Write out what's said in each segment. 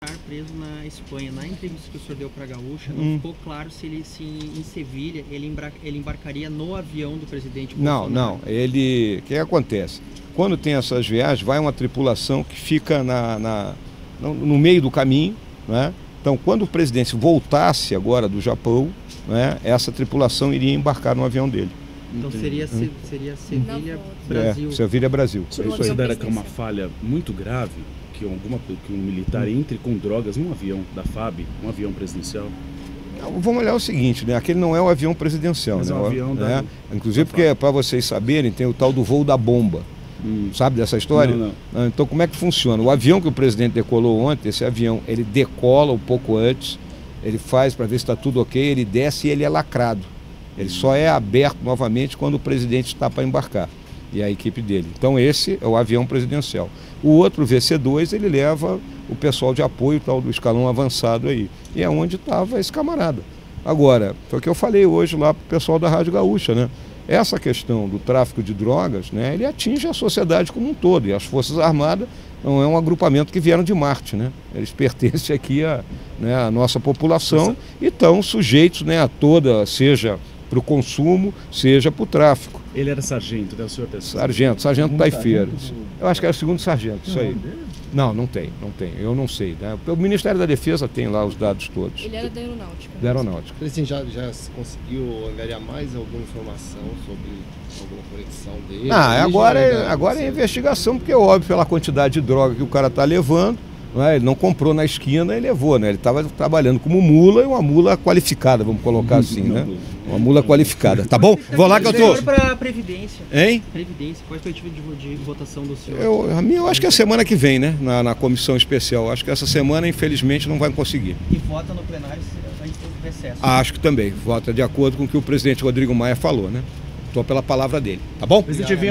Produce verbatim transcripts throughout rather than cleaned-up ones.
Preso na Espanha. Na entrevista que o senhor deu para a Gaúcha, não hum. ficou claro se ele se em Sevilha ele, embra, ele embarcaria no avião do presidente Bolsonaro. Não, não. Ele, o que acontece? Quando tem essas viagens, vai uma tripulação que fica na, na, no, no meio do caminho, né? Então, quando o presidente voltasse agora do Japão, né, essa tripulação iria embarcar no avião dele. Então seria, hum. seria Sevilha, é, Brasil. Sevilha, Brasil. Você considera que é uma falha muito grave que, alguma, que um militar entre com drogas num avião da F A B, um avião presidencial? Vamos olhar o seguinte, né? Aquele não é o avião presidencial, mas né? é um avião né? da, Inclusive da porque, para vocês saberem, tem o tal do voo da bomba. Hum. Sabe dessa história? Não, não. Então, como é que funciona? O avião que o presidente decolou ontem, esse avião, ele decola um pouco antes, ele faz para ver se está tudo ok, ele desce e ele é lacrado. Ele hum. só é aberto novamente quando o presidente está para embarcar, e a equipe dele. Então, esse é o avião presidencial. O outro, V C dois, ele leva o pessoal de apoio, tal do escalão avançado aí. E é onde estava esse camarada. Agora, foi o que eu falei hoje lá para o pessoal da Rádio Gaúcha, né? Essa questão do tráfico de drogas, né, ele atinge a sociedade como um todo. E as Forças Armadas não é um agrupamento que vieram de Marte, né? Eles pertencem aqui à, né, à nossa população e estão sujeitos, né, a toda, seja para o consumo, seja para o tráfico. Ele era sargento, né? O senhor tem sargento, sargento Taifeiras. Eu acho que era o segundo sargento, isso aí. Não, não tem, não tem, eu não sei, né? O Ministério da Defesa tem lá os dados todos. Ele era da Aeronáutica. Da Aeronáutica. Ele assim, já, já conseguiu angariar mais alguma informação sobre alguma conexão dele? Ah, agora é, agora é investigação, porque é óbvio pela quantidade de droga que o cara está levando, não é? Ele não comprou na esquina e levou, né? Ele estava trabalhando como mula e uma mula qualificada, vamos colocar assim, né? Uma mula qualificada, tá bom? Vou lá que eu tô. Para a Previdência. Hein? Previdência, qual é a expectativa de, de votação do senhor? Eu, a minha, eu acho que é a semana que vem, né? Na, na comissão especial. Acho que essa semana, infelizmente, não vai conseguir. E vota no plenário antes do recesso? Acho que também. Vota de acordo com o que o presidente Rodrigo Maia falou, né? Estou pela palavra dele, tá bom? Presidente,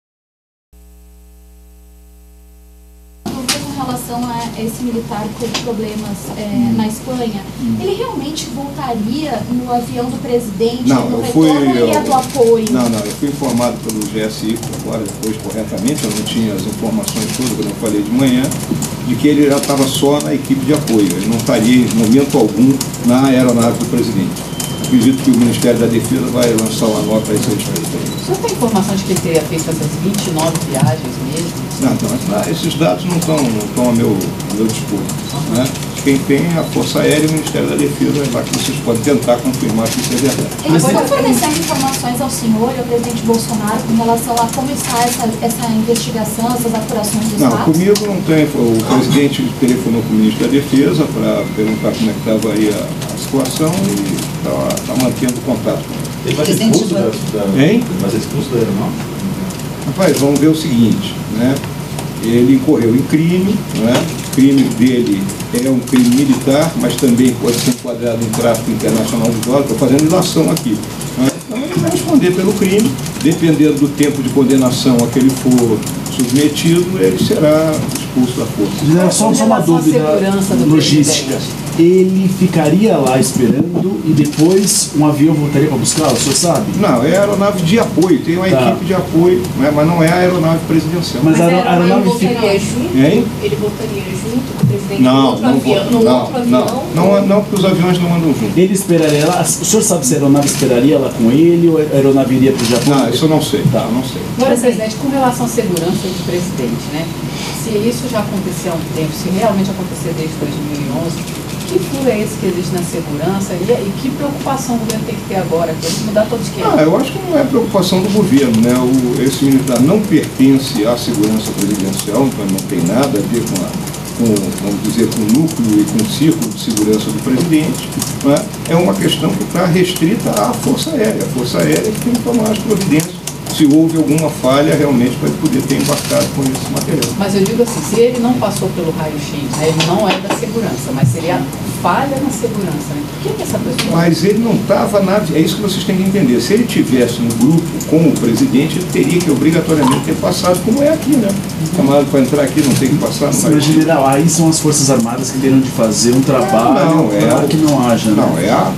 em relação a esse militar que teve problemas é, hum. na Espanha, hum. ele realmente voltaria no avião do presidente, não, no eu fui, retorno, ou ele é do apoio? Não, não, eu fui informado pelo G S I agora, depois corretamente, eu não tinha as informações todas, quando eu falei de manhã, de que ele já estava só na equipe de apoio, ele não estaria em momento algum na aeronave do presidente. Acredito que o Ministério da Defesa vai lançar uma nota a esse respeito. O senhor tem informação de que ele teria feito essas vinte e nove viagens mesmo? Não, não, esses dados não estão, não estão ao meu, ao meu dispor. Uhum. Né? Quem tem é a Força Aérea e o Ministério da Defesa, lá que vocês podem tentar confirmar que isso é verdade. Ele está fornecendo informações ao senhor e ao presidente Bolsonaro com relação a como está essa, essa investigação, essas apurações dos Não, fatos? comigo não tem. O presidente telefonou para o ministro da Defesa para perguntar como é que estava aí a, a situação e está tá mantendo contato com ele. Ele vai ser expulso da, da, hein? vai ser expulso da aeronave? Rapaz, vamos ver o seguinte, né? Ele incorreu em crime, né? O crime dele é um crime militar, mas também pode ser enquadrado em tráfico internacional de drogas. Estou fazendo ilação aqui. Né? Então ele vai responder pelo crime, dependendo do tempo de condenação a que ele for submetido, ele será expulso da força. Só, só uma dúvida logística. Ele ficaria lá esperando e depois um avião voltaria para buscá-lo, o senhor sabe? Não, é a aeronave de apoio, tem uma tá. equipe de apoio, né, mas não é a aeronave presidencial. Mas, mas a aeronave voltaria fica... junto? Hein? Ele voltaria junto com o presidente não, no outro não, avião? Não, no não, outro não, avião, não, não, não, porque os aviões não andam juntos. Ele esperaria lá? O senhor sabe se a aeronave esperaria lá com ele ou a aeronave iria para o Japão? Não, isso eu não sei, tá, eu não sei. Agora, presidente, com relação à segurança do presidente, né? Se isso já aconteceu há um tempo, se realmente acontecer desde dois mil e onze, que furo é esse que existe na segurança e, e que preocupação o governo tem que ter agora? Tem que mudar todo esquema? Ah, eu acho que não é preocupação do governo, né? O, esse militar não pertence à segurança presidencial, então não tem nada a ver com, a, com vamos dizer, com o núcleo e com o círculo de segurança do presidente. Né? É uma questão que está restrita à Força Aérea. A Força Aérea que tem que tomar as providências se houve alguma falha realmente para ele poder ter embarcado com esse material. Mas eu digo assim, se ele não passou pelo raio-x, né, ele não é da segurança, mas seria falha na segurança, né? Por que, que essa pessoa... Mas ele não estava na... É isso que vocês têm que entender. Se ele tivesse no grupo como presidente, ele teria que obrigatoriamente ter passado, como é aqui, né? O camarada para entrar aqui não tem que passar. Sim, mas, general, aí são as Forças Armadas que terão de fazer um trabalho não, não, é para a... que não haja, né? Não, é a...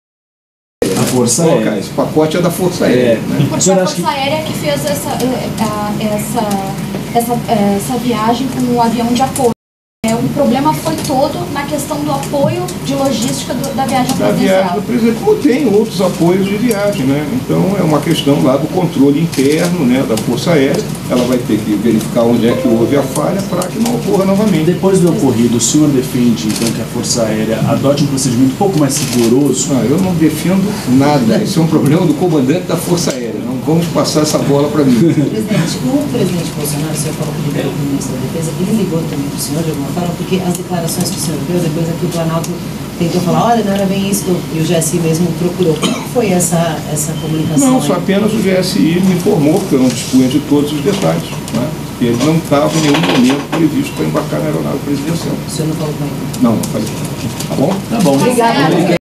A Força Aérea. Esse pacote é da Força Aérea. É. Né? Porque a Força que... Aérea que fez essa, essa, essa, essa, essa viagem com o avião de apoio. É, o problema foi todo na questão do apoio de logística do, da viagem Da viagem presidencial. do presidente, como tem outros apoios de viagem, né? Então é uma questão lá do controle interno, né, da Força Aérea. Ela vai ter que verificar onde é que houve a falha para que não ocorra novamente. Depois do ocorrido, o senhor defende então que a Força Aérea adote um procedimento um pouco mais rigoroso? Não, eu não defendo nada. Isso é um problema do comandante da Força Aérea. Não vamos passar essa bola para mim. Presidente, o presidente Bolsonaro, o senhor falou que ligou para o ministro da Defesa, ele ligou também para o senhor de alguma forma, porque as declarações que o senhor deu, depois aqui o Planalto tentou falar, olha, não era bem isso, e o G S I mesmo procurou. Como foi essa, essa comunicação? Não, só apenas o G S I me informou, porque eu não dispunha de todos os detalhes, né? Que ele não estava em nenhum momento previsto para embarcar na aeronave presidencial. O senhor não falou com ele? Não, não falei. Tá bom? Tá bom. Obrigada.